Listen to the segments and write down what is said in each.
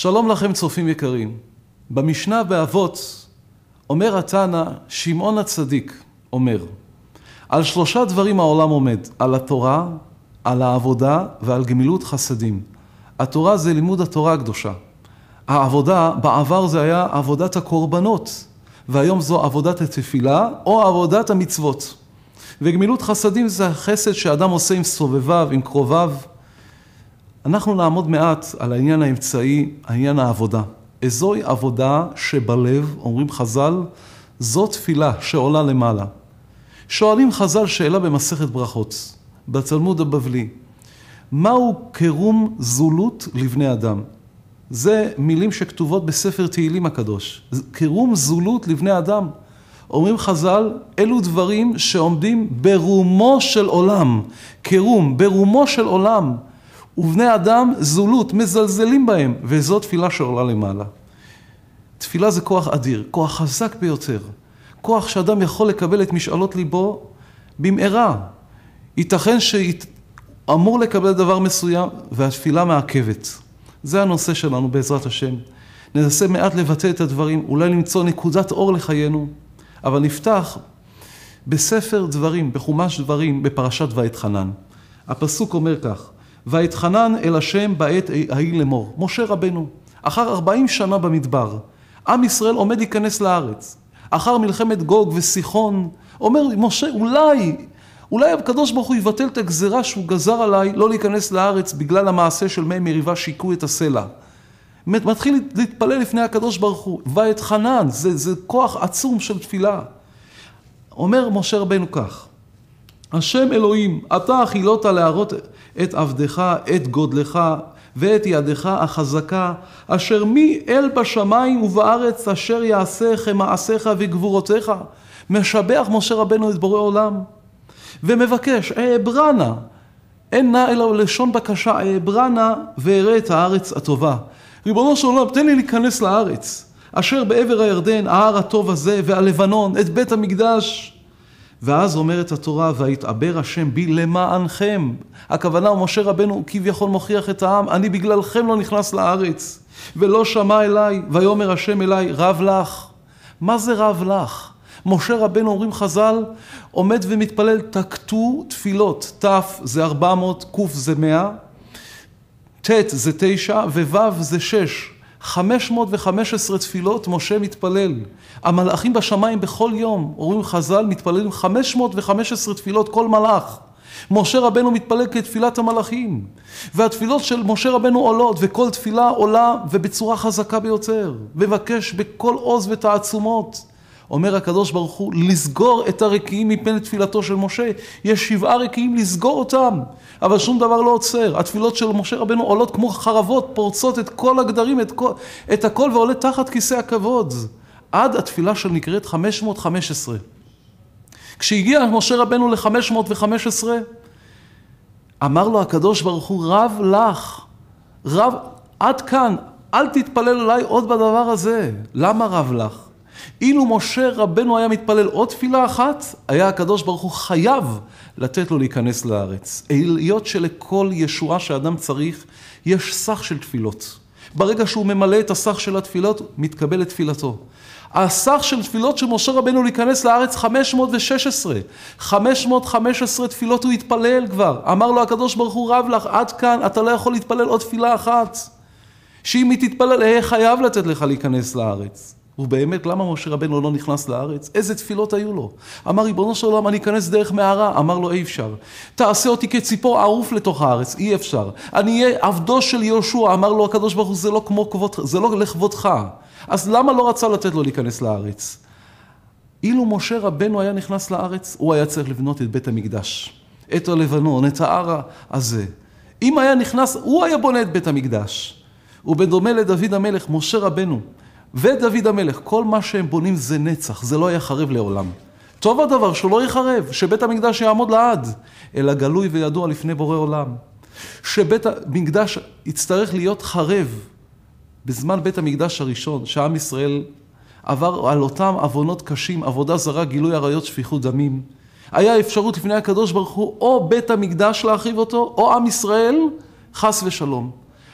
שלום לכם צופים יקרים. במשנה באבות אומר התנא, שמעון הצדיק אומר, על 3 דברים העולם עומד, על התורה, על העבודה ועל גמילות חסדים. התורה זה לימוד התורה הקדושה. העבודה בעבר זה היה עבודת הקורבנות, והיום זו עבודת התפילה או עבודת המצוות. וגמילות חסדים זה החסד שאדם עושה עם סובביו, עם קרוביו. אנחנו נעמוד מעט על העניין האמצעי, העניין העבודה. איזוהי עבודה שבלב, אומרים חז"ל, זו תפילה שעולה למעלה. שואלים חז"ל שאלה במסכת ברכות, בתלמוד הבבלי. מהו קירום זולות לבני אדם? זה מילים שכתובות בספר תהילים הקדוש. קירום זולות לבני אדם. אומרים חז"ל, אלו דברים שעומדים ברומו של עולם. קירום, ברומו של עולם. ובני אדם זולות, מזלזלים בהם, וזו תפילה שעולה למעלה. תפילה זה כוח אדיר, כוח חזק ביותר. כוח שאדם יכול לקבל את משאלות ליבו במהרה. ייתכן שאמור לקבל דבר מסוים, והתפילה מעכבת. זה הנושא שלנו בעזרת השם. ננסה מעט לבטא את הדברים, אולי למצוא נקודת אור לחיינו, אבל נפתח בספר דברים, בחומש דברים, בפרשת ואתחנן. הפסוק אומר כך, ואתחנן אל השם בעת ההיא לאמור. משה רבנו, אחר 40 שנה במדבר, עם ישראל עומד להיכנס לארץ. אחר מלחמת גוג וסיחון, אומר משה, אולי הקדוש ברוך הוא יבטל את הגזרה שהוא גזר עליי לא להיכנס לארץ בגלל המעשה של מי מריבה שיקו את הסלע. מתחיל להתפלל לפני הקדוש ברוך הוא, ואתחנן, זה כוח עצום של תפילה. אומר משה רבנו כך, השם אלוהים, אתה החילת להראות את עבדך, את גודלך ואת ידך החזקה, אשר מי אל בשמיים ובארץ אשר יעשה כמעשיך וגבורותיך. משבח משה רבנו את בורא עולם, ומבקש, אעברנה, אין נא אלא לשון בקשה, אעברנה ואראה את הארץ הטובה. ריבונו של עולם, תן לי להיכנס לארץ, אשר בעבר הירדן, ההר הטוב הזה, והלבנון, את בית המקדש. ואז אומרת התורה, והתעבר השם בי למענכם. הכוונה הוא משה רבנו כביכול מוכיח את העם, אני בגללכם לא נכנס לארץ, ולא שמע אליי, ויאמר השם אליי, רב לך. מה זה רב לך? משה רבנו, אומרים חז"ל, עומד ומתפלל, תקטו תפילות, ת' זה 400, ק' זה 100, ט' זה 9 וו' זה 6. 515 תפילות משה מתפלל. המלאכים בשמיים בכל יום, אומרים חז"ל, מתפללים 515 תפילות כל מלאך. משה רבנו מתפלל כתפילת המלאכים. והתפילות של משה רבנו עולות, וכל תפילה עולה ובצורה חזקה ביותר. מבקש בכל עוז ותעצומות. אומר הקדוש ברוך הוא, לסגור את הרקיעים מפני תפילתו של משה. יש 7 רקיעים לסגור אותם, אבל שום דבר לא עוצר. התפילות של משה רבנו עולות כמו חרבות, פורצות את כל הגדרים, את הכל, ועולה תחת כיסא הכבוד. עד התפילה של נקראת 515. כשהגיע משה רבנו ל-515, אמר לו הקדוש ברוך הוא, רב לך, רב, עד כאן, אל תתפלל עליי עוד בדבר הזה. למה רב לך? אילו משה רבנו היה מתפלל עוד תפילה אחת, היה הקדוש ברוך הוא חייב לתת לו להיכנס לארץ. היות שלכל ישועה שאדם צריך, יש סך של תפילות. ברגע שהוא ממלא את הסך של התפילות, מתקבל את תפילתו. הסך של תפילות של משה רבנו להיכנס לארץ 516. 515 תפילות הוא התפלל כבר. אמר לו הקדוש ברוך הוא, רב לך, עד כאן אתה לא יכול להתפלל עוד תפילה אחת. שאם היא תתפלל, חייב לתת לך להיכנס לארץ. ובאמת, למה משה רבנו לא נכנס לארץ? איזה תפילות היו לו? אמר, ריבונו של עולם, אני אכנס דרך מערה. אמר לו, אי אפשר. תעשה אותי כציפור ערוף לתוך הארץ. אי אפשר. אני אהיה עבדו של יהושע. אמר לו הקדוש ברוך הוא, זה לא לכבודך. אז למה לא רצה לתת לו להיכנס לארץ? אילו משה רבנו היה נכנס לארץ, הוא היה צריך לבנות את בית המקדש. את הלבנון, את ההר הזה. אם היה נכנס, הוא היה בונה את בית המקדש. ובדומה לדוד המלך, משה רבנו, ודוד המלך, כל מה שהם בונים זה נצח, זה לא יחרב לעולם. טוב הדבר שהוא לא יחרב, שבית המקדש יעמוד לעד, אלא גלוי וידוע לפני בורא עולם. שבית המקדש יצטרך להיות חרב בזמן בית המקדש הראשון, שעם ישראל עבר על אותם עוונות קשים, עבודה זרה, גילוי עריות, שפיכות דמים. היה אפשרות לפני הקדוש ברוך הוא, או בית המקדש להחריב אותו, או עם ישראל, חס ושלום.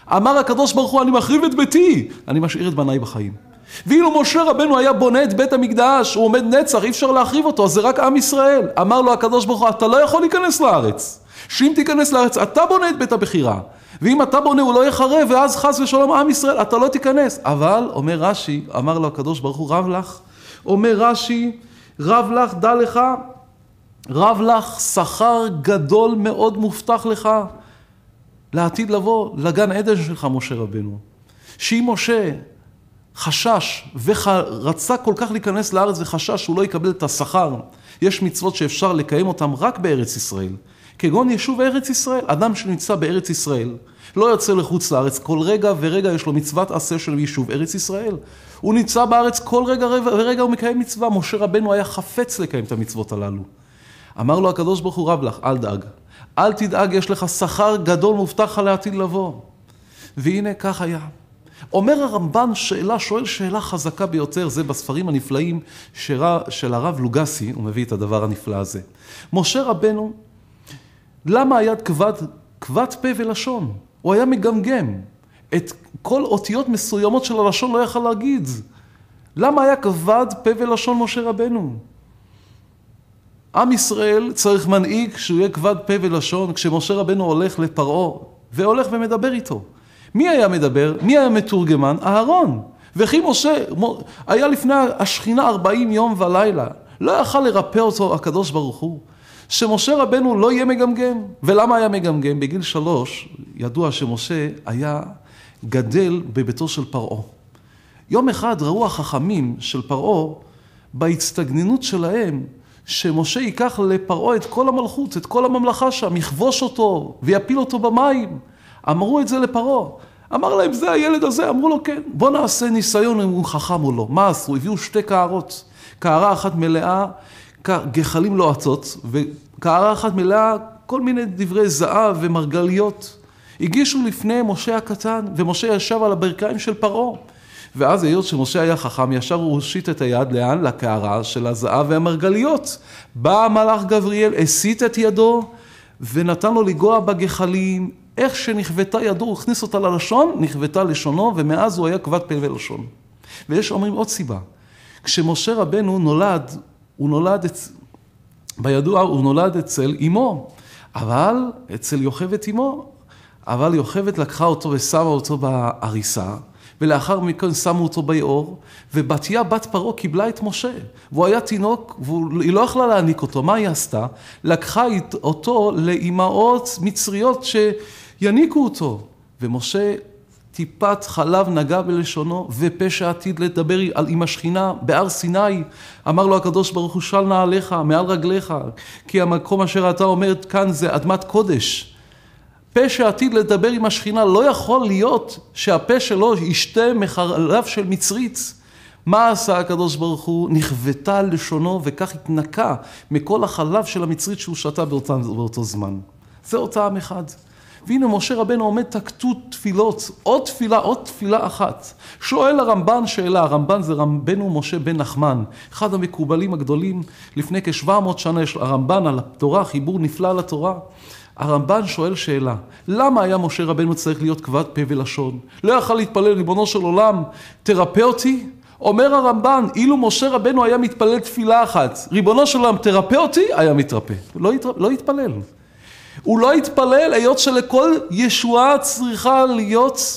אמר הקדוש ברוך הוא, אני מחריב את ביתי, אני משאיר את בניי בחיים. ואילו משה רבנו היה בונה את בית המקדש, הוא עומד נצח, אי אפשר להחריב אותו, אז זה רק עם ישראל. אמר לו הקדוש ברוך הוא, אתה לא יכול להיכנס לארץ. שאם תיכנס לארץ, אתה בונה את בית הבחירה. ואם אתה בונה, הוא לא יחרב, ואז חס ושלום עם ישראל, אתה לא תיכנס. אבל, אומר רש"י, אמר לו הקדוש ברוך הוא, רב לך, אומר רש"י, רב לך, דע לך, רב לך, שכר גדול מאוד מובטח לך, לעתיד לבוא, לגן עדן שלך, משה רבנו. שאם משה חשש ורצה כל כך להיכנס לארץ וחשש שהוא לא יקבל את השכר, יש מצוות שאפשר לקיים אותם רק בארץ ישראל. כגון יישוב ארץ ישראל, אדם שנמצא בארץ ישראל, לא יוצא לחוץ לארץ, כל רגע ורגע יש לו מצוות עשה של יישוב ארץ ישראל. הוא נמצא בארץ כל רגע ורגע הוא מקיים מצווה. משה רבנו היה חפץ לקיים את המצוות הללו. אמר לו הקדוש ברוך הוא, רב לך, אל דאג. אל תדאג, יש לך שכר גדול מובטח לעתיד לבוא. והנה כך היה. אומר הרמב"ן שואל שאלה חזקה ביותר, זה בספרים הנפלאים של הרב לוגסי, הוא מביא את הדבר הנפלא הזה. משה רבנו, למה היה כבד פה ולשון? הוא היה מגמגם. את כל אותיות מסוימות של הלשון לא יכל להגיד. למה היה כבד פה ולשון משה רבנו? עם ישראל צריך מנהיג שהוא יהיה כבד פה ולשון, כשמשה רבנו הולך לפרעה והולך ומדבר איתו. מי היה מדבר? מי היה מתורגמן? אהרון. וכי משה היה לפני השכינה 40 יום ולילה. לא יכל לרפא אותו הקדוש ברוך הוא. שמשה רבנו לא יהיה מגמגם. ולמה היה מגמגם? בגיל 3 ידוע שמשה היה גדל בביתו של פרעה. יום אחד ראו החכמים של פרעה בהצטגננות שלהם, שמשה ייקח לפרעה את כל המלכות, את כל הממלכה שם, יכבוש אותו ויפיל אותו במים. אמרו את זה לפרעה. אמר להם, זה הילד הזה? אמרו לו, כן. בוא נעשה ניסיון אם הוא חכם או לא. מה עשו? הביאו 2 קערות. קערה אחת מלאה, גחלים לוהטות, וקערה אחת מלאה, כל מיני דברי זהב ומרגליות. הגישו לפני משה הקטן, ומשה ישב על הברכיים של פרעה. ואז היות שמשה היה חכם, ישר הוא הושיט את היד לאן? לקערה של הזהב והמרגליות. בא המלאך גבריאל, הסיט את ידו, ונתן לו לגוע בגחלים. איך שנכוותה ידו, הוא הכניס אותה ללשון, נכוותה לשונו, ומאז הוא היה כבד פה ולשון. ויש אומרים עוד סיבה. כשמשה רבנו נולד, בידוע הוא נולד אצל אמו, אבל אצל יוכבד אמו, אבל יוכבד לקחה אותו ושמה אותו בעריסה, ולאחר מכן שמו אותו ביאור, ובתיה בת פרעה קיבלה את משה, והוא היה תינוק, והיא לא יכלה להעניק אותו. מה היא עשתה? לקחה אותו לאמהות מצריות שיניקו אותו, ומשה טיפת חלב נגע בלשונו, ופשע עתיד לדבר עם השכינה בהר סיני. אמר לו הקדוש ברוך הוא, של נעליך מעל רגליך, כי המקום אשר אתה אומר כאן זה אדמת קודש. פשע עתיד לדבר עם השכינה, לא יכול להיות שהפה שלו ישתה מחלב של מצרית. מה עשה הקדוש ברוך הוא? נכוותה לשונו, וכך התנקה מכל החלב של המצרית שהוא שתה באותו זמן. זה אותה עם אחד. והנה משה רבנו עומד תקתו תפילות, עוד תפילה אחת. שואל הרמב"ן שאלה, הרמב"ן זה רבנו משה בן נחמן, אחד המקובלים הגדולים, לפני כ-700 שנה יש הרמב"ן על התורה, חיבור נפלא על התורה. הרמב"ן שואל שאלה, למה היה משה רבנו צריך להיות כבד פה ולשון? לא יכל להתפלל, ריבונו של עולם, תרפא אותי? אומר הרמב"ן, אילו משה רבנו היה מתפלל תפילה אחת, ריבונו של עולם, תרפא אותי? היה מתרפא. לא התפלל. הוא לא התפלל, היות שלכל ישועה צריכה להיות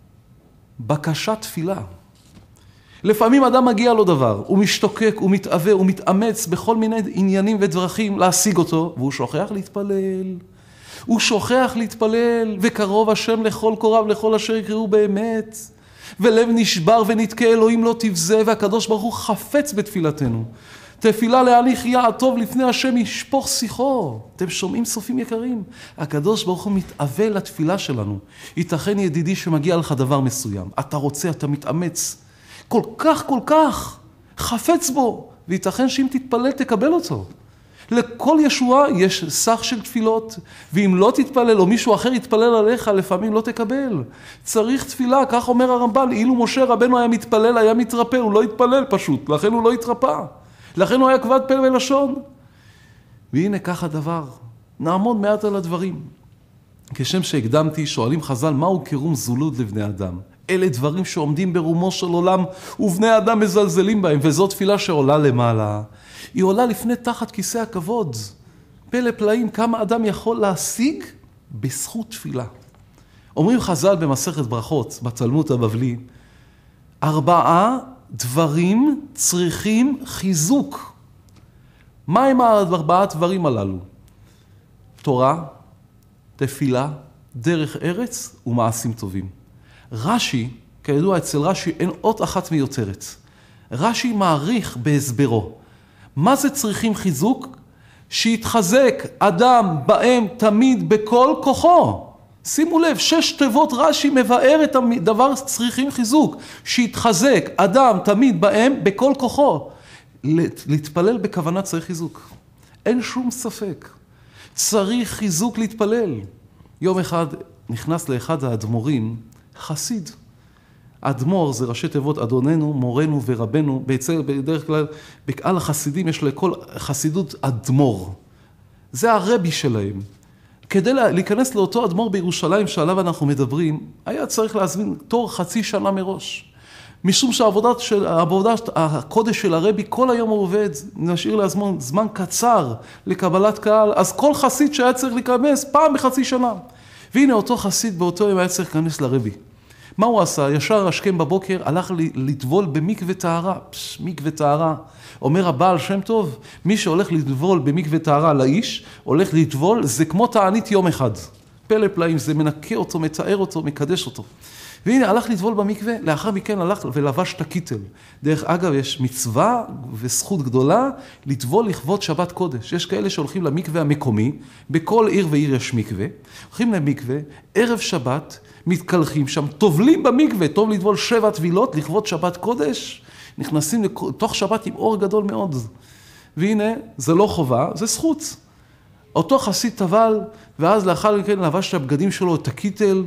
בקשת תפילה. לפעמים אדם מגיע לו דבר, הוא משתוקק, הוא מתאווה, הוא מתאמץ בכל מיני עניינים ודרכים להשיג אותו, והוא שוכח להתפלל. הוא שוכח להתפלל, וקרוב השם לכל קוריו, לכל אשר יקראו באמת. ולב נשבר ונתקה, אלוהים לא תבזה, והקדוש ברוך הוא חפץ בתפילתנו. תפילה להליך יעד טוב לפני השם ישפוך שיחו. אתם שומעים צופים יקרים? הקדוש ברוך הוא מתאווה לתפילה שלנו. ייתכן ידידי שמגיע לך דבר מסוים. אתה רוצה, אתה מתאמץ. כל כך חפץ בו. וייתכן שאם תתפלל תקבל אותו. לכל ישועה יש סך של תפילות. ואם לא תתפלל או מישהו אחר יתפלל עליך, לפעמים לא תקבל. צריך תפילה, כך אומר הרמב"ן. אילו משה רבנו היה מתפלל, היה מתרפא. הוא לא התפלל פשוט, לכן הוא לא התרפא. לכן הוא היה כבד פה ולשון. והנה כך הדבר. נעמוד מעט על הדברים. כשם שהקדמתי, שואלים חז"ל, מהו קירום זולוד לבני אדם? אלה דברים שעומדים ברומו של עולם, ובני אדם מזלזלים בהם, וזו תפילה שעולה למעלה. היא עולה לפני תחת כיסא הכבוד. פלא פלאים, כמה אדם יכול להשיג בזכות תפילה. אומרים חז"ל במסכת ברכות, בתלמוד הבבלי, 4 דברים צריכים חיזוק. מה הם 4 דברים הללו? תורה, תפילה, דרך ארץ ומעשים טובים. רש"י, כידוע אצל רש"י אין אות אחת מיותרת. רש"י מעריך בהסברו. מה זה צריכים חיזוק? שיתחזק אדם בהם תמיד בכל כוחו. שימו לב, 6 תיבות רש"י מבאר את הדבר צריכים חיזוק. שיתחזק אדם תמיד בהם בכל כוחו. להתפלל בכוונה צריך חיזוק. אין שום ספק. צריך חיזוק להתפלל. יום אחד נכנס לאחד האדמו"רים חסיד. אדמו"ר זה ראשי תיבות אדוננו, מורנו ורבנו. בדרך כלל, בקהל החסידים יש לכל חסידות אדמו"ר. זה הרבי שלהם. כדי להיכנס לאותו אדמו"ר בירושלים שעליו אנחנו מדברים, היה צריך להזמין תור 0.5 שנה מראש. משום שעבודת הקודש של הרבי כל היום הוא עובד, נשאיר לעצמו זמן קצר לקבלת קהל, אז כל חסיד שהיה צריך להיכנס פעם ב0.5 שנה. והנה אותו חסיד באותו יום היה צריך להיכנס לרבי. מה הוא עשה? ישר השכם בבוקר הלך לטבול במקווה טהרה. מקווה טהרה. אומר הבעל שם טוב, מי שהולך לטבול במקווה טהרה לאיש, הולך לטבול, זה כמו תענית יום אחד. פלא פלאים, זה מנקה אותו, מתאר אותו, מקדש אותו. והנה, הלך לטבול במקווה, לאחר מכן הלך ולבש את הקיטל. דרך אגב, יש מצווה וזכות גדולה לטבול לכבוד שבת קודש. יש כאלה שהולכים למקווה המקומי, בכל עיר ועיר יש מקווה, הולכים למקווה, ערב שבת, מתקלחים שם, טובלים במקווה, טוב לטבול 7 טבילות לכבוד שבת קודש, נכנסים לתוך שבת עם אור גדול מאוד. והנה, זה לא חובה, זה זכות. אותו חסיד טבל, ואז לאחר מכן לבש את הבגדים שלו, את הקיטל,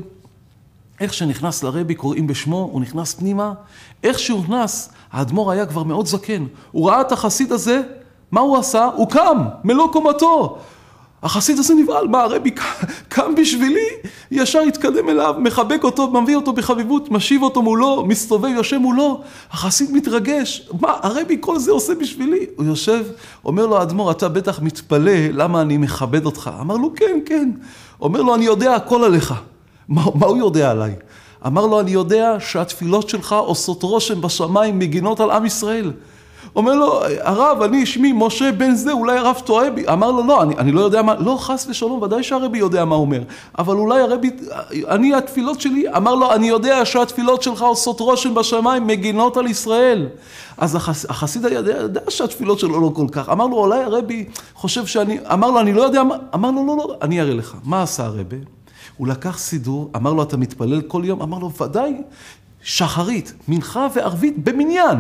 איך שנכנס לרבי, קוראים בשמו, הוא נכנס פנימה. איך שהוא נכנס, האדמו"ר היה כבר מאוד זקן. הוא ראה את החסיד הזה, מה הוא עשה? הוא קם, מלוא קומתו. החסיד הזה נבהל, מה הרבי קם בשבילי? ישר התקדם אליו, מחבק אותו, מביא אותו בחביבות, משיב אותו מולו, מסתובב, יושב מולו. החסיד מתרגש, מה הרבי כל זה עושה בשבילי? הוא יושב, אומר לו האדמו"ר, אתה בטח מתפלא למה אני מכבד אותך. אמר לו, כן, כן. אומר לו, אני יודע הכל עליך. מה הוא יודע עליי? אמר לו, אני יודע שהתפילות שלך עושות רושם בשמיים, מגינות על עם ישראל. אומר לו, הרב, אני שמי משה בן זה, אולי הרב טועה בי. אמר לו, לא, אני לא יודע מה, לא, חס ושלום, ודאי שהרבי יודע מה הוא אומר. אבל אולי הרבי, אני התפילות שלי, אמר לו, אני יודע שהתפילות שלך עושות רושם בשמיים, מגינות על ישראל. אז החסיד יודע שהתפילות שלו לא כל כך. אמר לו, אולי הרבי חושב שאני, אמר לו, אני לא יודע מה, אמר לו, לא, אני אראה לך. מה עשה הרבי? הוא לקח סידור, אמר לו, אתה מתפלל כל יום? אמר לו, ודאי, שחרית, מנחה וערבית במניין.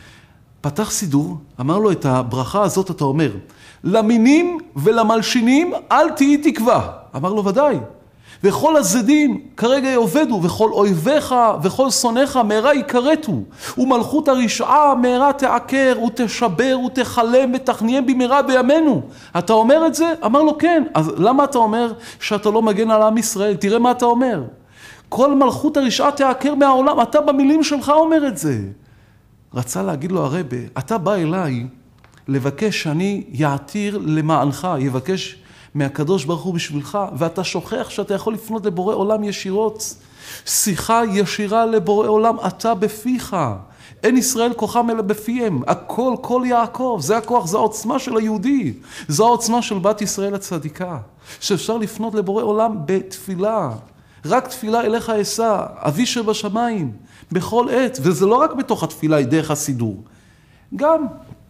פתח סידור, אמר לו, את הברכה הזאת אתה אומר, למינים ולמלשינים אל תהי תקווה. אמר לו, ודאי. וכל הזדים כרגע יעובדו, וכל אויביך וכל שונאיך מהרה יקרתו, ומלכות הרשעה מהרה תעקר ותשבר ותחלם ותכניהם במהרה בימינו. אתה אומר את זה? אמר לו, כן. אז למה אתה אומר שאתה לא מגן על עם ישראל? תראה מה אתה אומר. כל מלכות הרשעה תעקר מהעולם, אתה במילים שלך אומר את זה. רצה להגיד לו הרבי, אתה בא אליי לבקש שאני יעתיר למענך, יבקש מהקדוש ברוך הוא בשבילך, ואתה שוכח שאתה יכול לפנות לבורא עולם ישירות. שיחה ישירה לבורא עולם, אתה בפיך. אין ישראל כוחם אלא בפיהם. הכל, כל יעקב. זה הכוח, זה העוצמה של היהודי. זו העוצמה של בת ישראל הצדיקה. שאפשר לפנות לבורא עולם בתפילה. רק תפילה אליך אשא, אבי שבשמיים, בכל עת. וזה לא רק בתוך התפילה, דרך הסידור. גם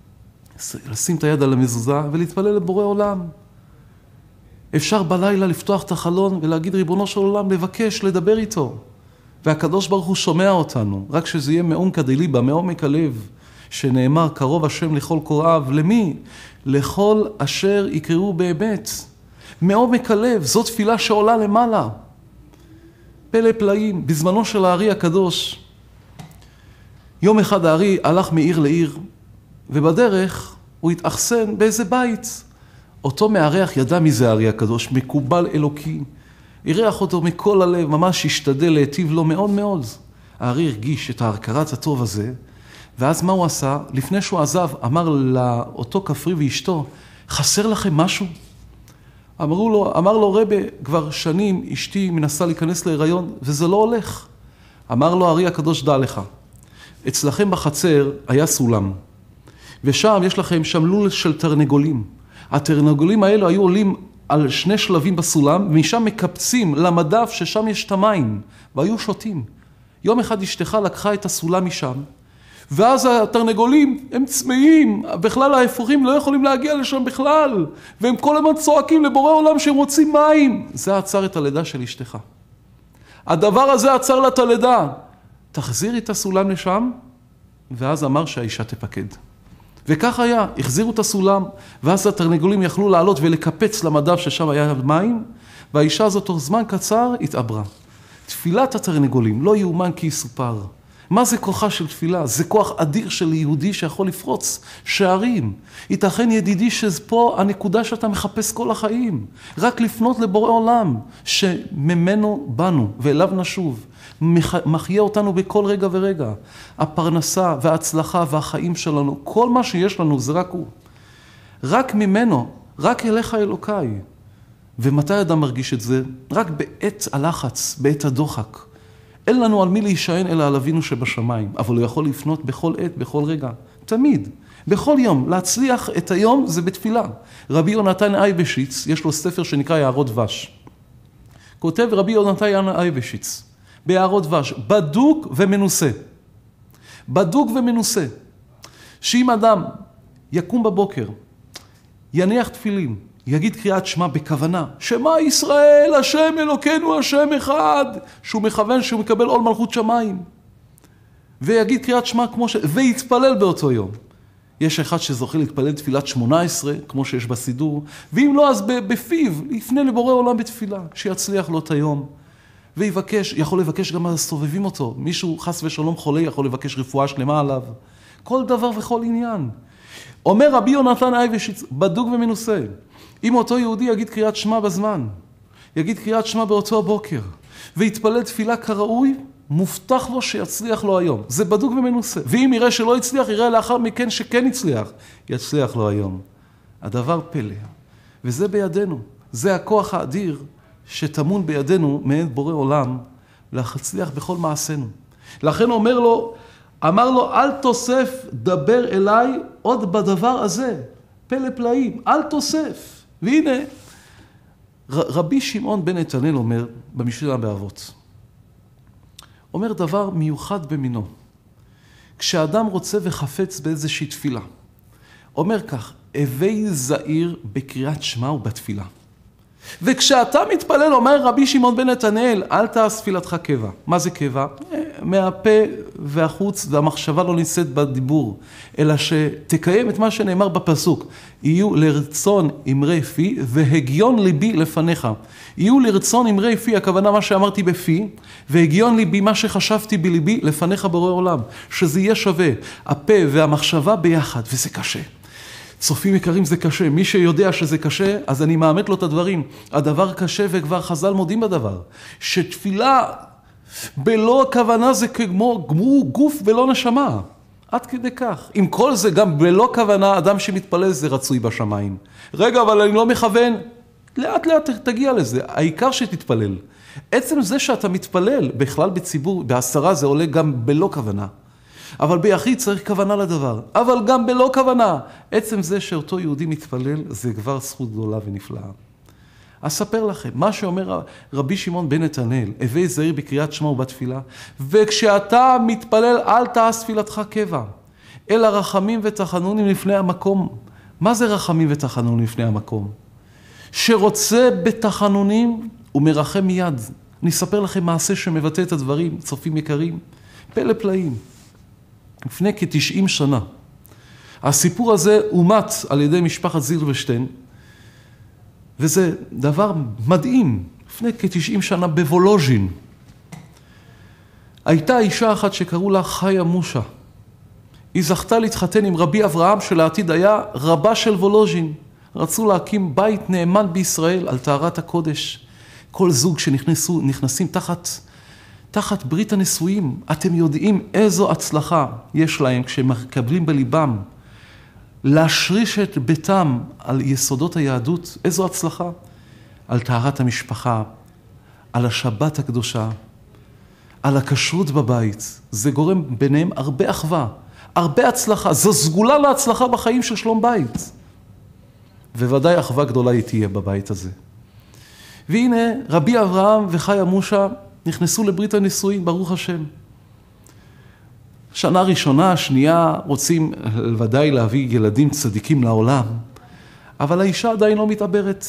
לשים את היד על המזוזה ולהתפלל לבורא עולם. אפשר בלילה לפתוח את החלון ולהגיד ריבונו של עולם, לבקש, לדבר איתו. והקדוש ברוך הוא שומע אותנו, רק שזה יהיה מעומקא דליבא, מעומק הלב, שנאמר קרוב השם לכל קוראיו. למי? לכל אשר יקראו באמת. מעומק הלב, זאת תפילה שעולה למעלה. פלא פלאים, בזמנו של הארי הקדוש, יום אחד הארי הלך מעיר לעיר, ובדרך הוא התאכסן באיזה בית. אותו מארח ידע מי זה הארי הקדוש, מקובל אלוקי, אירח אותו מכל הלב, ממש השתדל להיטיב לו מאוד מאוד. הארי הרגיש את ההכרת הטוב הזה, ואז מה הוא עשה? לפני שהוא עזב, אמר לאותו כפרי ואשתו, חסר לכם משהו? אמר לו, רבי, כבר שנים אשתי מנסה להיכנס להיריון, וזה לא הולך. אמר לו, הארי הקדוש, דע לך, אצלכם בחצר היה סולם, ושם יש לכם שם לול של תרנגולים. התרנגולים האלו היו עולים על 2 שלבים בסולם, ומשם מקפצים למדף ששם יש את המים, והיו שותים. יום אחד אשתך לקחה את הסולם משם, ואז התרנגולים הם צמאים, בכלל האפרוחים לא יכולים להגיע לשם בכלל, והם כל הזמן צועקים לבורא עולם שהם רוצים מים. זה עצר את הלידה של אשתך. הדבר הזה עצר לה את הלידה. תחזירי את הסולם לשם, ואז אמר שהאישה תפקד. וכך היה, החזירו את הסולם, ואז התרנגולים יכלו לעלות ולקפץ למדף ששם היה מים, והאישה הזאת תוך זמן קצר התעברה. תפילת התרנגולים לא יאומן כי יסופר. מה זה כוחה של תפילה? זה כוח אדיר של יהודי שיכול לפרוץ שערים. ייתכן ידידי שפה הנקודה שאתה מחפש כל החיים. רק לפנות לבורא עולם שממנו באנו ואליו נשוב. מחיה אותנו בכל רגע ורגע. הפרנסה וההצלחה והחיים שלנו, כל מה שיש לנו זה רק הוא. רק ממנו, רק אליך אלוקיי. ומתי אדם מרגיש את זה? רק בעת הלחץ, בעת הדוחק. אין לנו על מי להישען אלא על אבינו שבשמיים, אבל הוא יכול לפנות בכל עת, בכל רגע, תמיד, בכל יום. להצליח את היום זה בתפילה. רבי יונתן אייבשיץ, יש לו ספר שנקרא יערות דבש. כותב רבי יונתן אייבשיץ, ביערות דבש, בדוק ומנוסה. בדוק ומנוסה. שאם אדם יקום בבוקר, יניח תפילין, יגיד קריאת שמע בכוונה, שמע ישראל, השם אלוקינו, השם אחד, שהוא מכוון שהוא מקבל עול מלכות שמיים. ויגיד קריאת שמע כמו ויתפלל באותו יום. יש אחד שזוכה להתפלל תפילת 18, כמו שיש בסידור, ואם לא, אז בפיו, יפנה לבורא עולם בתפילה, שיצליח לו את היום. ויבקש, יכול לבקש גם אז סובבים אותו. מישהו חס ושלום חולה, יכול לבקש רפואה שלמה עליו. כל דבר וכל עניין. אומר רבי יונתן אייבשיץ, בדוק ומנוסה. אם אותו יהודי יגיד קריאת שמע בזמן, יגיד קריאת שמע באותו הבוקר, ויתפלל תפילה כראוי, מובטח לו שיצליח לו היום. זה בדוק ומנוסה. ואם יראה שלא יצליח, יראה לאחר מכן שכן יצליח, יצליח לו היום. הדבר פלא. וזה בידינו. זה הכוח האדיר שטמון בידינו מאת בורא עולם, להצליח בכל מעשינו. לכן אמר לו, אל תוסף דבר אליי עוד בדבר הזה. פלא פלאים, אל תוסף. והנה, רבי שמעון בן נתנאל אומר, במשנה באבות, אומר דבר מיוחד במינו. כשאדם רוצה וחפץ באיזושהי תפילה, אומר כך, הווי זהיר בקריאת שמע ובתפילה. וכשאתה מתפלל, אומר רבי שמעון בן נתנאל, אל תעש תפילתך קבע. מה זה קבע? מהפה והחוץ, והמחשבה לא נישאת בדיבור, אלא שתקיים את מה שנאמר בפסוק. יהיו לרצון אמרי פי והגיון ליבי לפניך. יהיו לרצון אמרי פי, הכוונה מה שאמרתי בפי, והגיון ליבי, מה שחשבתי בליבי, לפניך בורא עולם. שזה יהיה שווה, הפה והמחשבה ביחד, וזה קשה. צופים יקרים, זה קשה. מי שיודע שזה קשה, אז אני מאמת לו את הדברים. הדבר קשה וכבר חז"ל מודים בדבר. שתפילה בלא הכוונה זה כמו גוף בלא נשמה. עד כדי כך. עם כל זה גם בלא כוונה, אדם שמתפלל זה רצוי בשמיים. רגע, אבל אני לא מכוון. לאט לאט תגיע לזה. העיקר שתתפלל. עצם זה שאתה מתפלל, בכלל בציבור, בעשרה זה עולה גם בלא כוונה. אבל ביחיד צריך כוונה לדבר. אבל גם בלא כוונה. עצם זה שאותו יהודי מתפלל, זה כבר זכות גדולה ונפלאה. אספר לכם, מה שאומר רבי שמעון בן נתנאל, הווי זהיר בקריאת שמע ובתפילה, וכשאתה מתפלל, אל תעש תפילתך קבע, אלא רחמים ותחנונים לפני המקום. מה זה רחמים ותחנונים לפני המקום? שרוצה בתחנונים ומרחם מיד. אני אספר לכם מעשה שמבטא את הדברים, צופים יקרים, פלא פלאים. לפני כ-90 שנה. הסיפור הזה אומת על ידי משפחת זילברשטיין, וזה דבר מדהים. לפני כ-90 שנה בוולוז'ין. הייתה אישה אחת שקראו לה חיה מושה. היא זכתה להתחתן עם רבי אברהם שלעתיד היה רבה של וולוז'ין. רצו להקים בית נאמן בישראל על טהרת הקודש. כל זוג שנכנסים תחת ברית הנישואים, אתם יודעים איזו הצלחה יש להם כשהם מקבלים בליבם להשריש את ביתם על יסודות היהדות, איזו הצלחה. על טהרת המשפחה, על השבת הקדושה, על הכשרות בבית. זה גורם ביניהם הרבה אחווה, הרבה הצלחה. זו סגולה להצלחה בחיים של שלום בית. וודאי אחווה גדולה היא תהיה בבית הזה. והנה רבי אברהם וחיה מושה נכנסו לברית הנישואין, ברוך השם. שנה ראשונה, שנייה, רוצים ודאי להביא ילדים צדיקים לעולם, אבל האישה עדיין לא מתעברת.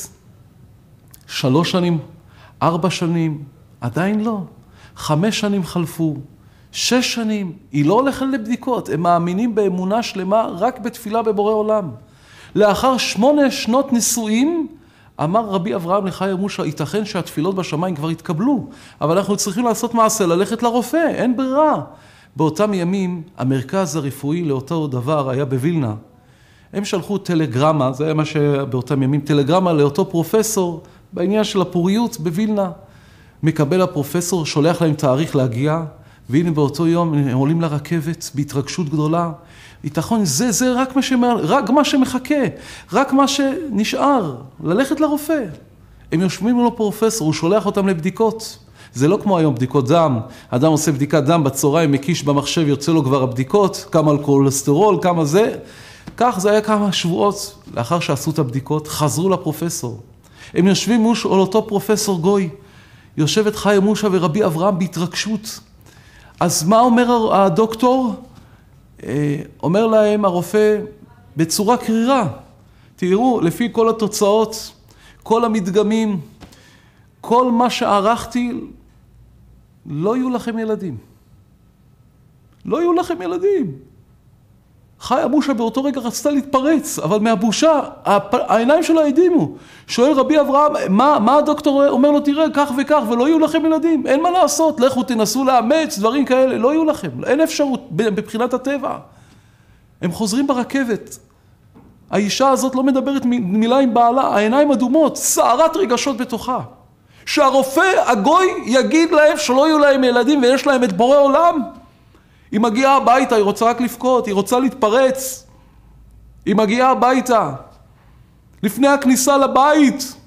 3 שנים, 4 שנים, עדיין לא. 5 שנים חלפו, 6 שנים, היא לא הולכת לבדיקות, הם מאמינים באמונה שלמה רק בתפילה בבורא עולם. לאחר 8 שנות נישואים, אמר רבי אברהם לחיה מושה, ייתכן שהתפילות בשמיים כבר התקבלו, אבל אנחנו צריכים לעשות מעשה, ללכת לרופא, אין ברירה. באותם ימים, המרכז הרפואי לאותו דבר היה בווילנה. הם שלחו טלגרמה, זה היה מה שבאותם ימים, טלגרמה לאותו פרופסור, בעניין של הפוריות בווילנה. מקבל הפרופסור, שולח להם תאריך להגיע, והנה באותו יום הם עולים לרכבת בהתרגשות גדולה. ייתכון, זה רק מה שמחכה, רק מה שנשאר, ללכת לרופא. הם יושבים לו פרופסור, הוא שולח אותם לבדיקות. זה לא כמו היום בדיקות דם, אדם עושה בדיקת דם בצהריים, מקיש במחשב, יוצא לו כבר הבדיקות, כמה על כולסטרול, כמה זה. כך זה היה כמה שבועות לאחר שעשו את הבדיקות, חזרו לפרופסור. הם יושבים מול אותו פרופסור גוי, יושבת חיה מושה ורבי אברהם בהתרגשות. אז מה אומר הדוקטור? אומר להם הרופא בצורה קרירה, תראו, לפי כל התוצאות, כל המדגמים, כל מה שערכתי, לא יהיו לכם ילדים. לא יהיו לכם ילדים. חיה מושה באותו רגע רצתה להתפרץ, אבל מהבושה, העיניים שלו הדהימו. שואל רבי אברהם, מה הדוקטור אומר לו, תראה, כך וכך, ולא יהיו לכם ילדים. אין מה לעשות, לכו תנסו לאמץ, דברים כאלה, לא יהיו לכם. אין אפשרות בבחינת הטבע. הם חוזרים ברכבת. האישה הזאת לא מדברת מילה עם בעלה, העיניים אדומות, סערת רגשות בתוכה. שהרופא הגוי יגיד להם שלא יהיו להם ילדים ויש להם את בורא עולם. היא מגיעה הביתה, היא רוצה רק לבכות, היא רוצה להתפרץ. היא מגיעה הביתה. לפני הכניסה לבית,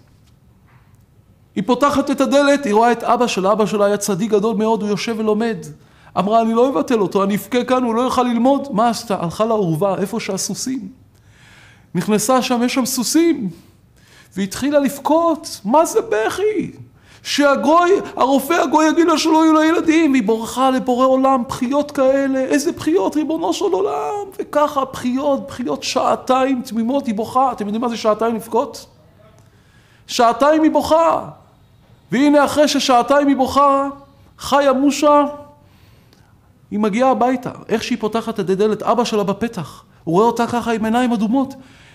היא פותחת את הדלת, היא רואה את אבא שלה, אבא שלה היה צדיק גדול מאוד, הוא יושב ולומד. אמרה, אני לא אבטל אותו, אני אבכה כאן, הוא לא יוכל ללמוד. מה עשתה? הלכה לעורבה, איפה שהסוסים. נכנסה שם, יש שם סוסים. והתחילה לבכות, מה זה בכי? הרופא הגוי יגיד לה שלא יהיו לה ילדים, היא בורחה לבורא עולם, בחיות כאלה, איזה בחיות, ריבונו של עולם, וככה בחיות 2 תמימות, היא בוכה, אתם יודעים מה זה 2 לבכות? 2 היא בוכה, והנה אחרי 2 היא בוכה, חיה מושה, היא מגיעה הביתה, איך שהיא פותחת את הדלת, אבא שלה בפתח, הוא רואה אותה ככה עם עיניים אדומות,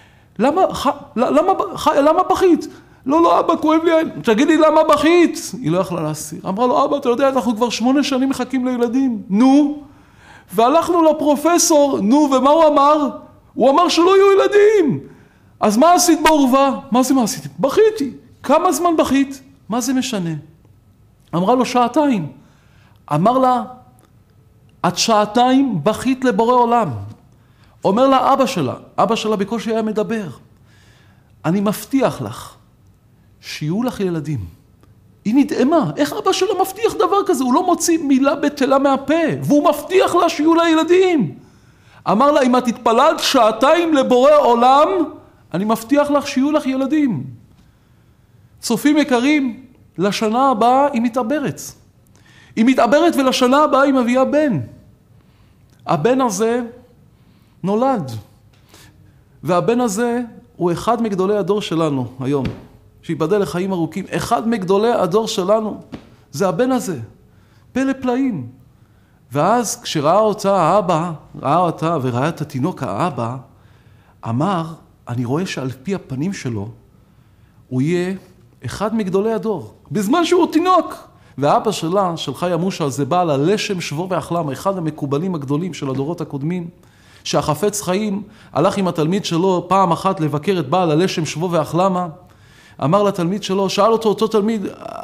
למה בכית? לא, אבא, כואב לי, תגידי למה בכית? היא לא יכלה להסיר. אמרה לו, אבא, אתה יודע, אנחנו כבר 8 שנים מחכים לילדים. נו, והלכנו לפרופסור, נו, ומה הוא אמר? הוא אמר שלא יהיו ילדים. אז מה עשית בעורבה? מה עשית? בכיתי. כמה זמן בכית? מה זה משנה? אמרה לו 2. אמר לה, את 2 בכית לבורא עולם. אומר לה אבא שלה בקושי היה מדבר. אני מבטיח לך, שיהיו לך ילדים. היא נדהמה, איך אבא שלה מבטיח דבר כזה? הוא לא מוציא מילה בטלה מהפה, והוא מבטיח לה שיהיו לה ילדים. אמר לה, אם את התפללת 2 לבורא עולם, אני מבטיח לך שיהיו לך ילדים. צופים יקרים, לשנה הבאה היא מתעברת. היא מתעברת ולשנה הבאה היא מביאה בן. הבן הזה נולד. והבן הזה הוא אחד מגדולי הדור שלנו היום. שיבדל לחיים ארוכים. אחד מגדולי הדור שלנו, זה הבן הזה. פלא פלאים. ואז כשראה אותה האבא, ראה אותה וראה את התינוק האבא, אמר, אני רואה שעל פי הפנים שלו, הוא יהיה אחד מגדולי הדור. בזמן שהוא תינוק. והאבא שלה, של חיה מושה, זה בעל הלשם שבו והחלמה, אחד המקובלים הגדולים של הדורות הקודמים, שהחפץ חיים הלך עם התלמיד שלו פעם אחת לבקר את בעל הלשם שבו והחלמה, אמר לתלמיד שלו, שאל אותו תלמיד,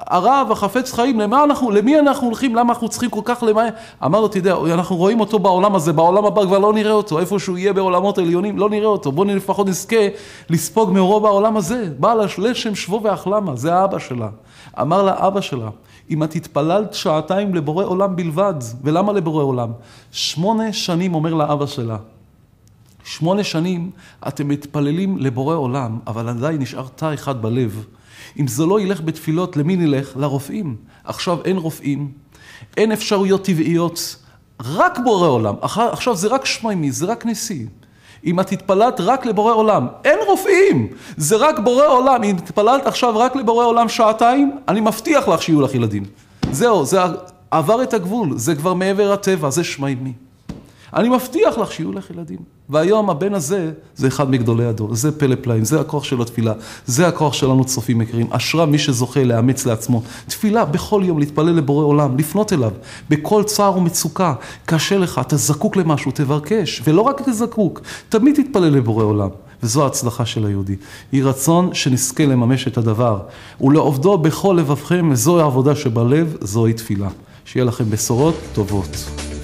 הרב החפץ חיים, למי אנחנו הולכים, למה אנחנו צריכים כל כך למען? אמר לו, תדע, אנחנו רואים אותו בעולם הזה, בעולם הבא כבר לא נראה אותו, איפה שהוא יהיה בעולמות עליונים, לא נראה אותו, בוא לפחות נזכה לספוג מאורו בעולם הזה, בעל לשם שבו והחלמה, זה האבא שלה. אמר לה אבא שלה, אם את התפללת שעתיים לבורא עולם בלבד, ולמה לבורא עולם? 8 שנים אומר לאבא שלה, 8 שנים אתם מתפללים לבורא עולם, אבל עדיין נשאר תא אחד בלב. אם זה לא ילך בתפילות, למי נלך? לרופאים. עכשיו אין רופאים, אין אפשרויות טבעיות, רק בורא עולם. עכשיו זה רק שמיימי, זה רק נשיא. אם את התפללת רק לבורא עולם, אין רופאים, זה רק בורא עולם. אם התפללת עכשיו רק לבורא עולם שעתיים, אני מבטיח לך שיהיו לך ילדים. זהו, זה עבר את הגבול, זה כבר מעבר הטבע, זה שמיימי. אני מבטיח לך שיהיו לך ילדים. והיום הבן הזה, זה אחד מגדולי הדור, זה פלא פלאים, זה הכוח של התפילה, זה הכוח שלנו צופים יקרים. אשרה מי שזוכה לאמץ לעצמו. תפילה בכל יום, להתפלל לבורא עולם, לפנות אליו, בכל צער ומצוקה, קשה לך, אתה זקוק למשהו, תבקש, ולא רק תזקוק, תמיד תתפלל לבורא עולם. וזו ההצלחה של היהודי. היא רצון שנזכה לממש את הדבר, ולעובדו בכל לבבכם, וזו העבודה שבלב, זוהי תפילה. שיהיה לכם בשורות טובות.